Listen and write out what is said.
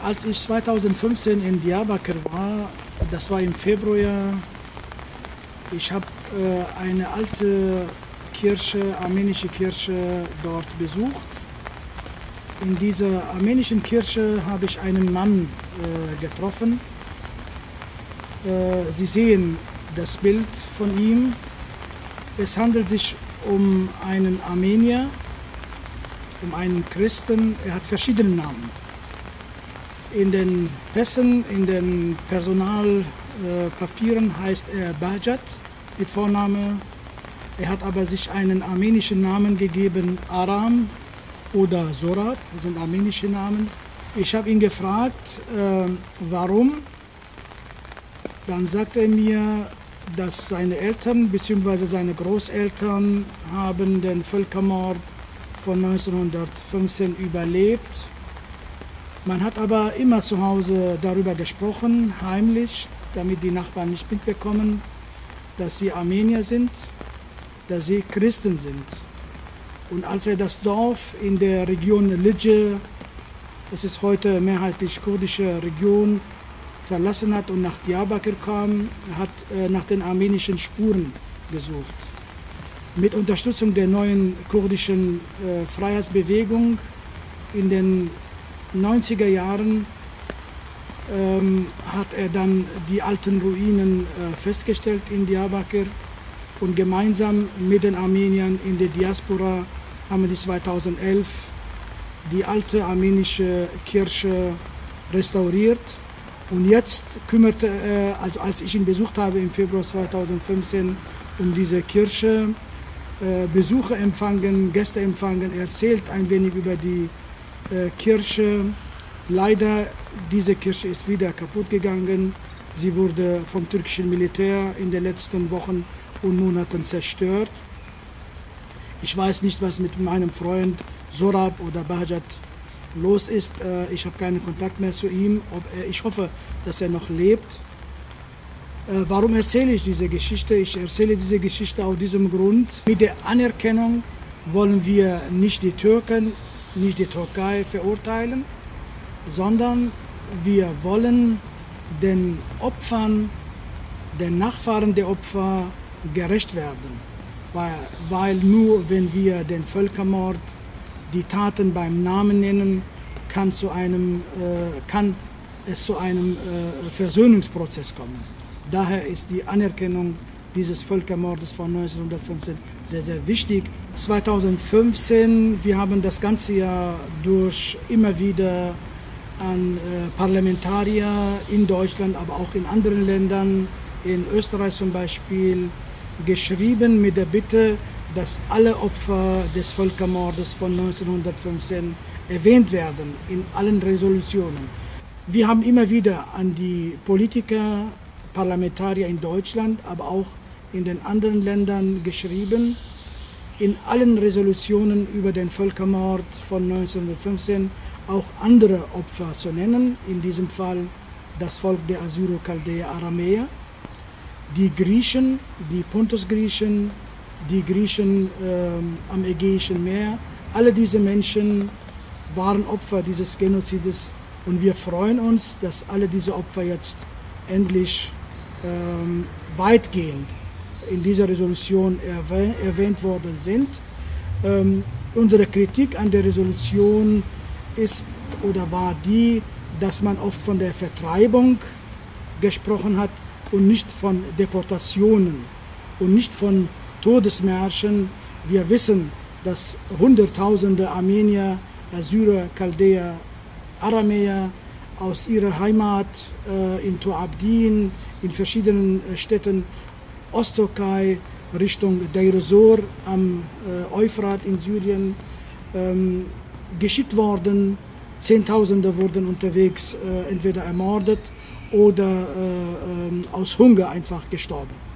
Als ich 2015 in Diyarbakır war, das war im Februar, ich habe eine alte Kirche, armenische Kirche dort besucht. In dieser armenischen Kirche habe ich einen Mann getroffen. Sie sehen das Bild von ihm. Es handelt sich um einen Armenier, um einen Christen. Er hat verschiedene Namen. In den Pässen, in den Personalpapieren heißt er Bahjat mit Vorname. Er hat aber sich einen armenischen Namen gegeben, Aram oder Sorab, das sind armenische Namen. Ich habe ihn gefragt, warum. Dann sagte er mir, dass seine Eltern bzw. seine Großeltern haben den Völkermord von 1915 überlebt. Man hat aber immer zu Hause darüber gesprochen, heimlich, damit die Nachbarn nicht mitbekommen, dass sie Armenier sind, dass sie Christen sind. Und als er das Dorf in der Region Lice, das ist heute mehrheitlich kurdische Region, verlassen hat und nach Diyarbakır kam, hat nach den armenischen Spuren gesucht. Mit Unterstützung der neuen kurdischen Freiheitsbewegung in den 90er Jahren hat er dann die alten Ruinen festgestellt in Diyarbakır und gemeinsam mit den Armeniern in der Diaspora haben wir 2011 die alte armenische Kirche restauriert. Und jetzt kümmerte er, also als ich ihn besucht habe im Februar 2015, um diese Kirche, Besucher empfangen, Gäste empfangen, er erzählt ein wenig über die Kirche. Leider, diese Kirche ist wieder kaputt gegangen. Sie wurde vom türkischen Militär in den letzten Wochen und Monaten zerstört. Ich weiß nicht, was mit meinem Freund Sorab oder Bahjat los ist. Ich habe keinen Kontakt mehr zu ihm. Ich hoffe, dass er noch lebt. Warum erzähle ich diese Geschichte? Ich erzähle diese Geschichte aus diesem Grund. Mit der Anerkennung wollen wir nicht die Türken, nicht die Türkei verurteilen, sondern wir wollen den Opfern, den Nachfahren der Opfer gerecht werden. Weil nur wenn wir den Völkermord, die Taten beim Namen nennen, kann es zu einem Versöhnungsprozess kommen. Daher ist die Anerkennung dieses Völkermordes von 1915 sehr, sehr wichtig. 2015, wir haben das ganze Jahr durch immer wieder an Parlamentarier in Deutschland, aber auch in anderen Ländern, in Österreich zum Beispiel, geschrieben mit der Bitte, dass alle Opfer des Völkermordes von 1915 erwähnt werden in allen Resolutionen. Wir haben immer wieder an die Politiker, Parlamentarier in Deutschland, aber auch in den anderen Ländern geschrieben, in allen Resolutionen über den Völkermord von 1915 auch andere Opfer zu nennen, in diesem Fall das Volk der Assyro-Chaldäer-Aramäer, die Griechen, die Pontus-Griechen, die Griechen am Ägäischen Meer. Alle diese Menschen waren Opfer dieses Genozides und wir freuen uns, dass alle diese Opfer jetzt endlich weitgehend in dieser Resolution erwähnt worden sind. Unsere Kritik an der Resolution ist oder war die, dass man oft von der Vertreibung gesprochen hat und nicht von Deportationen und nicht von Todesmärschen. Wir wissen, dass Hunderttausende Armenier, Assyrer, Chaldäer, Aramäer aus ihrer Heimat in Tur Abdin, in verschiedenen Städten, Osttürkei, Richtung Deir ez-Zor am Euphrat in Syrien geschickt worden. Zehntausende wurden unterwegs entweder ermordet oder aus Hunger einfach gestorben.